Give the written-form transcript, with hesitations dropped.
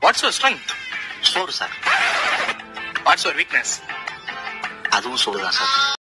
Watts your strength? சோறு sir. What's your weakness? அதுவும் சோறு தான் சார்.